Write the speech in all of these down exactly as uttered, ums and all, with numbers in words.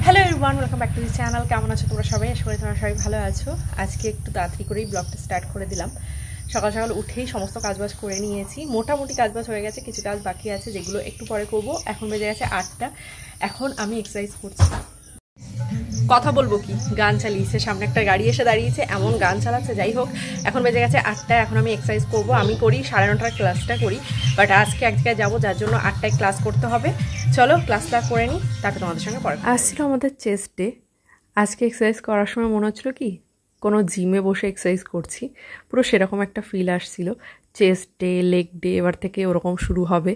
Hello everyone, welcome back to the channel. কেমন আছো তোমরা সবাই? আশা করি তোমরা সবাই ভালো আছো। আজকে একটু তাড়াতাড়ি করেই ব্লগটা স্টার্ট করে দিলাম। সকাল সকাল উঠেই সমস্ত কাজবাজ করে নিয়েছি। মোটামুটি কাজবাজ হয়ে গেছে, কিছু কাজ বাকি আছে যেগুলো একটু পরে করবো। এখন বেজে গেছে আটটা। এখন আমি এক্সারসাইজ করছি। কথা বলবো কি, গান চালিয়েছে, সামনে একটা গাড়ি এসে দাঁড়িয়েছে, এমন গান চালাচ্ছে। যাই হোক, এখন বেজে গেছে আটটা। এখন আমি এক্সারসাইজ করবো। আমি করি সাড়ে নটার ক্লাসটা করি, বাট আজকে এক জায়গায় যাবো, যার জন্য আটটায় ক্লাস করতে হবে। চলো ক্লাসটা করে নিই, তারপর তোমাদের সঙ্গে পরে আসছিল আমাদের চেস্ট ডে। আজকে এক্সারসাইজ করার সময় মনে হচ্ছিলো কি কোনো জিমে বসে এক্সারসাইজ করছি, পুরো সেরকম একটা ফিল আসছিল। চেস্ট ডে, লেগ ডে এবার থেকে ওরকম শুরু হবে,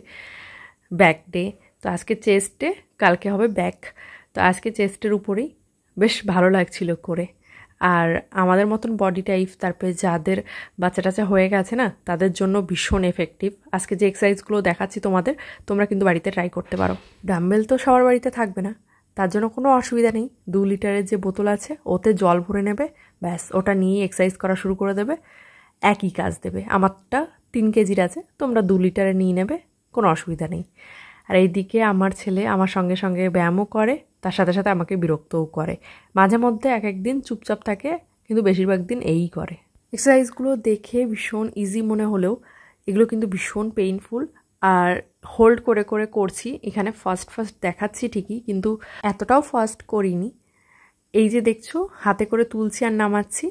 ব্যাক ডে। তো আজকে চেস্ট ডে, কালকে হবে ব্যাক। তো আজকে চেস্টের উপরেই বেশ ভালো লাগছিল করে। আর আমাদের মতন বডি টাইপ, তারপরে যাদের বাচ্চা টাচ্চা হয়ে গেছে না, তাদের জন্য ভীষণ এফেক্টিভ। আজকে যে এক্সারসাইজগুলো দেখাচ্ছি তোমাদের, তোমরা কিন্তু বাড়িতে ট্রাই করতে পারো। ডাম্বেল তো সবার বাড়িতে থাকবে না, তার জন্য কোনো অসুবিধা নেই। দু লিটারের যে বোতল আছে, ওতে জল ভরে নেবে, ব্যাস ওটা নিয়ে এক্সারসাইজ করা শুরু করে দেবে। একই কাজ দেবে। আমারটা তিন কেজির আছে, তোমরা দু লিটারে নিয়ে নেবে, কোনো অসুবিধা নেই। আর এইদিকে আমার ছেলে আমার সঙ্গে সঙ্গে ব্যায়ামও করে, তার সাথে সাথে আমাকে বিরক্তও করে। মাঝে মধ্যে এক একদিন চুপচাপ থাকে, কিন্তু বেশিরভাগ দিন এই করে। এক্সারসাইজগুলো দেখে ভীষণ ইজি মনে হলেও এগুলো কিন্তু ভীষণ পেইনফুল। আর হোল্ড করে করে করছি। এখানে ফার্স্ট ফার্স্ট দেখাচ্ছি ঠিকই, কিন্তু এতটাও ফার্স্ট করিনি। এই যে দেখছো, হাতে করে তুলছি আর নামাচ্ছি।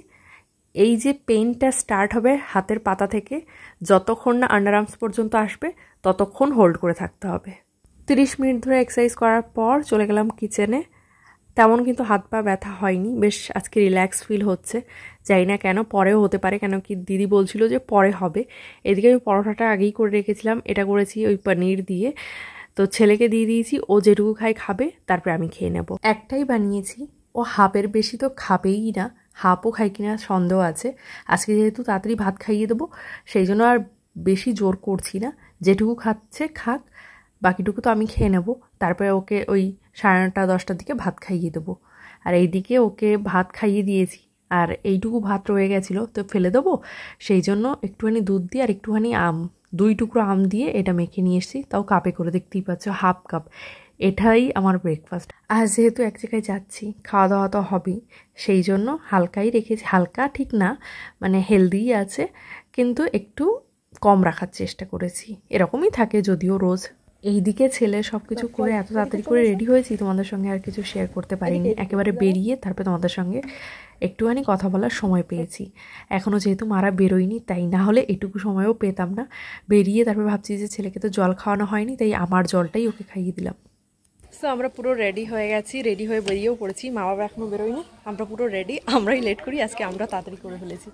এই যে পেইনটা স্টার্ট হবে হাতের পাতা থেকে, যতক্ষণ না আন্ডার আর্মস পর্যন্ত আসবে ততক্ষণ হোল্ড করে থাকতে হবে। তিরিশ মিনিট ধরে এক্সারসাইজ করার পর চলে গেলাম কিচেনে। তেমন কিন্তু হাত পা ব্যথা হয়নি, বেশ আজকে রিল্যাক্স ফিল হচ্ছে। জানি না কেন, পরেও হতে পারে, কেন কি দিদি বলছিল যে পরে হবে। এদিকে আমি পরোটাটা আগেই করে রেখেছিলাম, এটা করেছি ওই পনির দিয়ে। তো ছেলেকে দিয়ে দিয়েছি, ও যেটুকু খাই খাবে, তারপরে আমি খেয়ে নেব। একটাই বানিয়েছি, ও হাফের বেশি তো খাবেই না, হাফও খাই কিনা সন্দেহ আছে। আজকে যেহেতু তাড়াতাড়ি ভাত খাইয়ে দেবো, সেই জন্য আর বেশি জোর করছি না। যেটুকু খাচ্ছে খাক, বাকিটুকু তো আমি খেয়ে নেব। তারপরে ওকে ওই সাড়ে নটা দশটার দিকে ভাত খাইয়ে দেবো। আর এইদিকে ওকে ভাত খাইয়ে দিয়েছি, আর এইটুকু ভাত রয়ে গেছিলো, তো ফেলে দেবো। সেই জন্য একটুখানি দুধ দিয়ে আর একটুখানি আম, দুই টুকরো আম দিয়ে এটা মেখে নিয়ে এসেছি, তাও কাপে করে, দেখতেই পাচ্ছ হাফ কাপ। এটাই আমার ব্রেকফাস্ট। আর যেহেতু এক জায়গায় যাচ্ছি, খাওয়া দাওয়া তো হবেই, সেই জন্য হালকাই রেখেছি। হালকা ঠিক না, মানে হেলদিই আছে, কিন্তু একটু কম রাখার চেষ্টা করেছি। এরকমই থাকে যদিও রোজ। এইদিকে ছেলে সব কিছু করে এত তাড়াতাড়ি করে রেডি হয়েছি, তোমাদের সঙ্গে আর কিছু শেয়ার করতে পারিনি। একেবারে বেরিয়ে তারপরে তোমাদের সঙ্গে একটুখানি কথা বলার সময় পেয়েছি। এখনও যেহেতু মারা বেরোয়নি, তাই না হলে এটুকু সময়ও পেতাম না। বেরিয়ে তারপরে ভাবছি যে ছেলেকে তো জল খাওয়ানো হয়নি, তাই আমার জলটাই ওকে খাইয়ে দিলাম। সো আমরা পুরো রেডি হয়ে গেছি, রেডি হয়ে বেরিয়েও পড়েছি। মা বাবা এখনও বেরোয়নি, আমরা পুরো রেডি। আমরাই লেট করি, আজকে আমরা তাড়াতাড়ি করে ফেলেছি।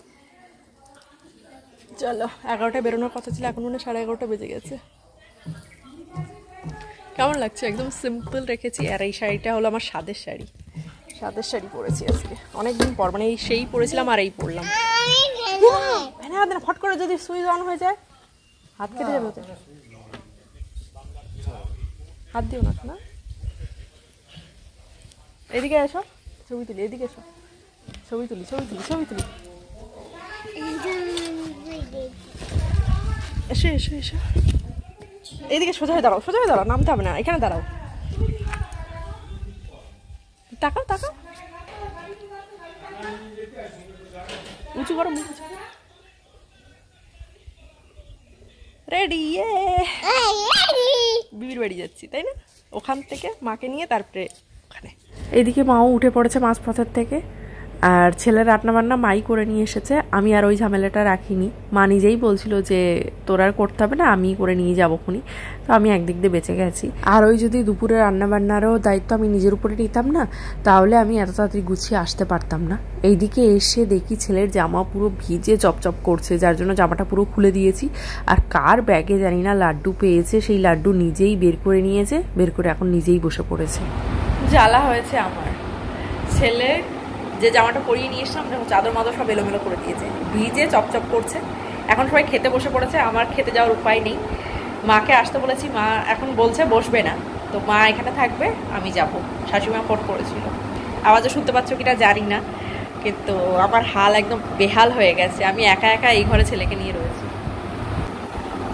চলো, এগারোটা বেরোনোর কথা ছিল, এখন মনে সাড়ে এগারোটা বেজে গেছে। কেমন লাগছে? একদম সিম্পল রেখেছি। আর এই শাড়িটা হলো আমার স্বাদের শাড়ি, স্বাদের শাড়ি পরেছি আজকে অনেকদিন পর, মানে এই সেই পরেছিলাম আর এই পরলাম। ফট করে যদি সুইচ অন হয়ে যায়, হাত কেটে যাবে, হাত দিও না না। এদিকে এসো, ছবি তুলি, এদিকে এসো, ছবি তুলি ছবি তুলি ছবি তুলি এসো এসো এসো, এইদিকে সোজা হয়ে দাঁড়াও, সোজা হয়ে দাঁড়াও, নামতে হবে না, এখানে দাঁড়াও, তাকাও তাকাও, উঁচু করো, রেডি। বিবির বাড়ি যাচ্ছি, তাই না? ওখান থেকে মাকে নিয়ে তারপরে ওখানে। এইদিকে মাও উঠে পড়েছে মাঝপথের থেকে, আর ছেলের রান্না বান্না মাই করে নিয়ে এসেছে। আমি আর ওই ঝামেলাটা রাখিনি। মা নিজেই বলছিল যে তোর আর করতে হবে না, আমি করে নিয়ে যাবো খুনি। তো আমি একদিক দিয়ে বেঁচে গেছি। আর ওই যদি দুপুরে রান্না বান্নারও দায়িত্ব আমি নিজের উপরে নিতাম না, তাহলে আমি এত তাড়াতাড়ি গুছিয়ে আসতে পারতাম না। এইদিকে এসে দেখি ছেলের জামা পুরো ভিজে চপচপ করছে, যার জন্য জামাটা পুরো খুলে দিয়েছি। আর কার ব্যাগে জানি না লাড্ডু পেয়েছে, সেই লাড্ডু নিজেই বের করে নিয়েছে, বের করে এখন নিজেই বসে পড়েছে। জ্বালা হয়েছে আমার। ছেলে যে জামাটা পরিয়ে নিয়ে এসছিলাম, চাদর মাদর সব এলোমেলো করে দিয়েছে, ভিজে চপচপ করছে। এখন সবাই খেতে বসে পড়েছে, আমার খেতে যাওয়ার উপায় নেই। মাকে আসতে বলেছি, মা এখন বলছে বসবে না, তো মা এখানে থাকবে, আমি যাব। শাশুড়িমা ফোন করেছিল, আওয়াজও শুনতে পাচ্ছ কিনা জানি না, কিন্তু আমার হাল একদম বেহাল হয়ে গেছে। আমি একা একা এই ঘরে ছেলেকে নিয়ে রয়েছি।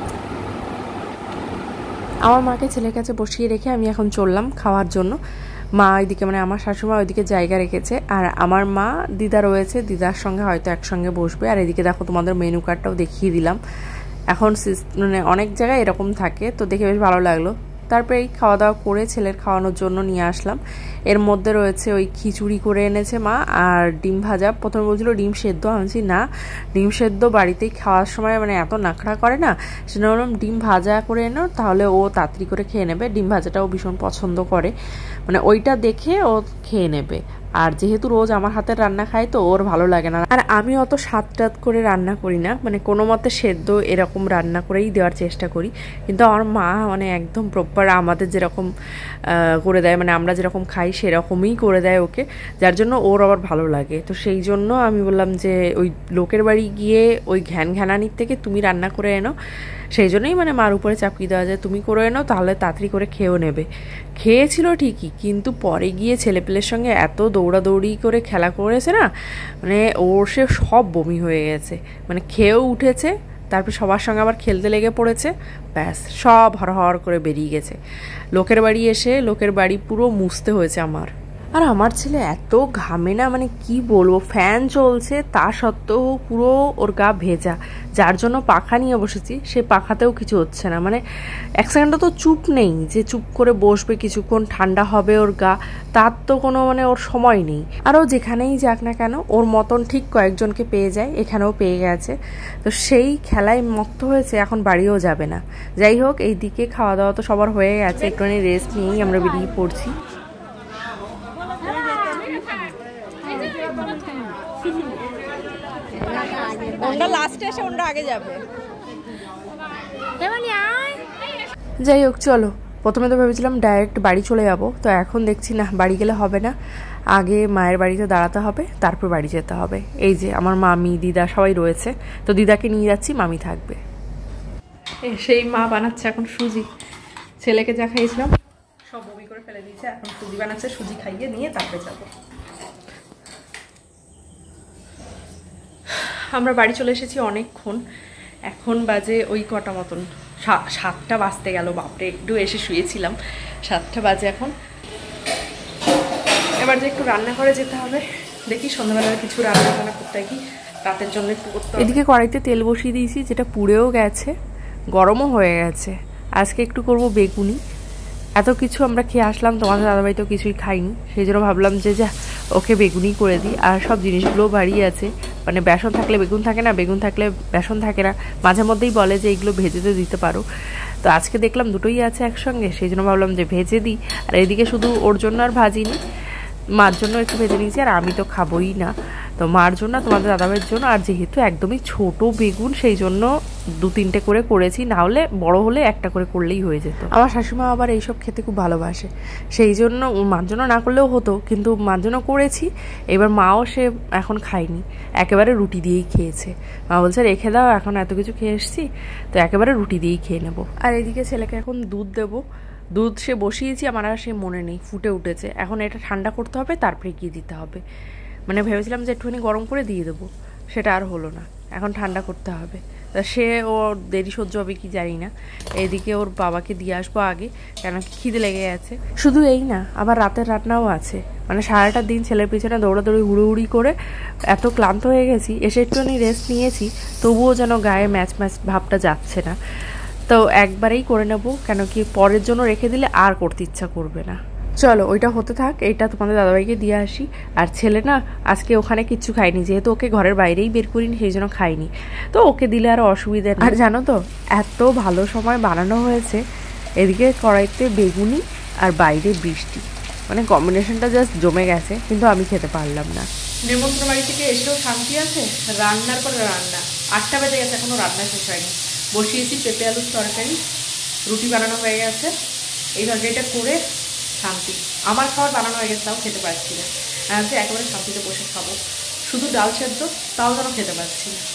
আমার মাকে ছেলের কাছে বসিয়ে রেখে আমি এখন চললাম খাওয়ার জন্য। মা ওইদিকে মানে আমার শাশুমা ওইদিকে জায়গা রেখেছে, আর আমার মা দিদা রয়েছে, দিদার সঙ্গে হয়তো একসঙ্গে বসবে। আর এদিকে দেখো তোমাদের মেনু কার্ডটাও দেখিয়ে দিলাম। এখন মানে অনেক জায়গায় এরকম থাকে, তো দেখে বেশ ভালো লাগলো। তারপরে এই খাওয়া দাওয়া করে ছেলের খাওয়ানোর জন্য নিয়ে আসলাম। এর মধ্যে রয়েছে ওই খিচুড়ি করে এনেছে মা, আর ডিম ভাজা। প্রথমে বলছিল ডিম সেদ্ধ, আমি বলছি না, ডিম সেদ্ধ বাড়িতেই খাওয়ার সময় মানে এত নাখড়া করে না, সেটা বললাম ডিম ভাজা করে এনো, তাহলে ও তাড়াতাড়ি করে খেয়ে নেবে। ডিম ভাজাটাও ভীষণ পছন্দ করে, মানে ওইটা দেখে ও খেয়ে নেবে। আর যেহেতু রোজ আমার হাতের রান্না খায় তো ওর ভালো লাগে না। আর আমি অত স্বাদ টাদ করে রান্না করি না, মানে কোনো মতে সেদ্ধ এরকম রান্না করেই দেওয়ার চেষ্টা করি। কিন্তু আমার মা মানে একদম প্রপার আমাদের যেরকম করে দেয়, মানে আমরা যেরকম খাই সেরকমই করে দেয় ওকে, যার জন্য ওর আবার ভালো লাগে। তো সেই জন্য আমি বললাম যে ওই লোকের বাড়ি গিয়ে ওই ঘ্যান ঘ্যানানির থেকে তুমি রান্না করে এনো, সেই জন্যই মানে মার উপরে চাপিয়ে দেওয়া যায়, তুমি করে এনো তাহলে তাড়াতাড়ি করে খেয়েও নেবে। খেয়েছিল ঠিকই, কিন্তু পরে গিয়ে ছেলেপেলের সঙ্গে এত দৌড়াদৌড়ি করে খেলা করেছে না, মানে ওর সে সব বমি হয়ে গেছে। মানে খেয়েও উঠেছে, তারপর সবার সঙ্গে আবার খেলতে লেগে পড়েছে, ব্যাস সব হরহর করে বেরিয়ে গেছে। লোকের বাড়ি এসে লোকের বাড়ি পুরো মুছতে হয়েছে আমার। আর আমার ছেলে এত ঘামে না, মানে কি বলবো, ফ্যান চলছে তা সত্ত্বেও পুরো ওর গা ভেজা, যার জন্য পাখা নিয়ে বসেছি, সে পাখাতেও কিছু হচ্ছে না। মানে এক সেকেন্ডও তো চুপ নেই যে চুপ করে বসবে কিছুক্ষণ ঠান্ডা হবে ওর গা, তার তো কোনো মানে ওর সময় নেই। আর ও যেখানেই যাক না কেন ওর মতন ঠিক কয়েকজনকে পেয়ে যায়, এখানেও পেয়ে গেছে, তো সেই খেলায় মত্ত হয়েছে, এখন বাড়িও যাবে না। যাই হোক, এই দিকে খাওয়া দাওয়া তো সবার হয়ে গেছে, একটুখানি রেস্ট নিয়েই আমরা বেরিয়ে পড়ছি। ওটা লাস্টে এসে ওটা আগে যাবে। যাই হোক চলো, প্রথমে তো ভেবেছিলাম ডাইরেক্ট বাড়ি চলে যাব, তো এখন দেখছি না, বাড়ি গেলে হবে না, আগে মায়ের বাড়িতে দাঁড়াতে হবে, তারপর বাড়ি যেতে হবে। এই যে আমার মামি দিদা সবাই রয়েছে, তো দিদাকে নিয়ে যাচ্ছি, মামি থাকবে। সেই মা বানাচ্ছে এখন সুজি, ছেলেকে যা খাইয়েছিলাম সব বমি করে ফেলে দিয়েছে, এখন সুজি বানাচ্ছে, সুজি খাইয়ে নিয়ে তারপরে যাবো। আমরা বাড়ি চলে এসেছি অনেকক্ষণ, এখন বাজে ওই কটা মতন, সাতটা বাজতে গেল, বাপরে একটু এসে শুয়েছিলাম, সাতটা বাজে এখন। এবার যে একটু রান্না করে যেতে হবে, দেখি সন্ধ্যাবেলার কিছু রান্না বান্না করতে কি রাতের জন্য একটু করতে হবে। এদিকে কড়াইতে তেল বসিয়ে দিয়েছি, যেটা পুড়েও গেছে, গরমও হয়ে গেছে। আজকে একটু করব বেগুনি। এত কিছু আমরা খেয়ে আসলাম, তোমাদের দাদাভাই তো কিছুই খাইনি, সেই জন্য ভাবলাম যে যা ওকে বেগুনি করে দিই। আর সব জিনিসগুলো বাড়ি আছে, মানে বেসন থাকলে বেগুন থাকে না, বেগুন থাকলে বেসন থাকে না, মাঝে মধ্যেই বলে যে এইগুলো ভেজেতে দিতে পারো। তো আজকে দেখলাম দুটোই আছে একসঙ্গে, সেই জন্য ভাবলাম যে ভেজে দিই। আর এদিকে শুধু ওর জন্য আর ভাজিনি, মার জন্য একটু ভেজে নিয়েছি, আর আমি তো খাবোই না, তো মার জন্য তোমাদের দাদাভাইয়ের জন্য। আর যেহেতু একদমই ছোট বেগুন, সেই জন্য দু তিনটে করে করেছি, না হলে বড় হলে একটা করে করলেই হয়ে যেত। আমার শাশুমা আবার এইসব খেতে খুব ভালোবাসে, সেই জন্য মার জন্য না করলেও হতো, কিন্তু মার জন্য করেছি। এবার মাও সে এখন খায়নি, একেবারে রুটি দিয়েই খেয়েছে। মা বলছে রেখে দাও, এখন এত কিছু খেয়ে এসছি, তো একেবারে রুটি দিয়েই খেয়ে নেবো। আর এদিকে ছেলেকে এখন দুধ দেবো, দুধ সে বসিয়েছি, আমার আর সে মনে নেই, ফুটে উঠেছে, এখন এটা ঠান্ডা করতে হবে, তারপরে গিয়ে দিতে হবে। মানে ভেবেছিলাম যে একটুখানি গরম করে দিয়ে দেবো, সেটা আর হলো না, এখন ঠান্ডা করতে হবে। তা সে ওর দেরি সহ্য হবে কি জানি না। এদিকে ওর বাবাকে দিয়ে আসবো আগে, কেন কি খিদে লেগে গেছে। শুধু এই না, আবার রাতের রান্নাও আছে, মানে সারাটা দিন ছেলের পিছনে দৌড়াদৌড়ি হুড়োহুড়ি করে এত ক্লান্ত হয়ে গেছি, এসে একটুখানি রেস্ট নিয়েছি, তবুও যেন গায়ে ম্যাচ ম্যাচ ভাবটা যাচ্ছে না। তো একবারেই করে নেব, কেন কি পরের জন্য রেখে দিলে আর করতে ইচ্ছা করবে না। চলো ওইটা হতে থাক, এইটা তোমাদের দাদাভাইকে দিয়ে আসি। আর ছেলে না আজকে ওখানে কিচ্ছু খায়নি, যেহেতু ওকে ঘরের বাইরেই বের করিনি, সেই জন্য খাইনি, তো ওকে দিলে আরও অসুবিধা নেই। আর জানো তো এত ভালো সময় বানানো হয়েছে, এদিকে কড়াইতে বেগুনি আর বাইরে বৃষ্টি, মানে কম্বিনেশনটা জাস্ট জমে গেছে, কিন্তু আমি খেতে পারলাম না। নেমন্ত্রণ বাড়ি থেকে এসেও শান্তি আছে, রান্নার পর রান্না, আটটা বেজে গেছে, এখনো রান্না শেষ হয়নি। বসিয়েছি পেঁপে আলুর তরকারি, রুটি বানানো হয়ে গেছে, এই তরকারিটা করে শান্তি। আমার খাবার বানানো হয়ে গেছে, তাও খেতে পারছি না, আজকে একেবারে শান্তিতে বসে খাবো, শুধু ডাল সেদ্ধ, তাও যেন খেতে পারছি না।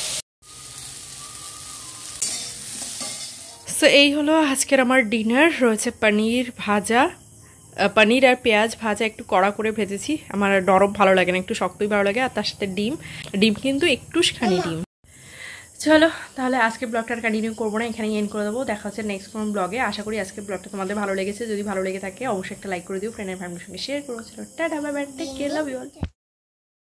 তো এই হলো আজকের আমার ডিনার, রয়েছে পনির ভাজা, পনির আর পেঁয়াজ ভাজা, একটু কড়া করে ভেজেছি, আমার নরম ভালো লাগে না, একটু শক্তই ভালো লাগে, আর তার সাথে ডিম, ডিম কিন্তু একটুখানি ডিম। চলো তাহলে আজকে ব্লগটা আর কন্টিনিউ করবো না, এখানেই এন্ড করে দেবো। দেখা হচ্ছে নেক্সট কোনো ব্লগে। আশা করি আজকে ব্লগটা তোমাদের ভালো লেগেছে। যদি ভালো লেগে থাকে অবশ্যই একটা লাইক করে দিও, ফ্রেন্ডের ফ্যামিলির সঙ্গে শেয়ার করো। চলো tata bye bye, take care, love you all.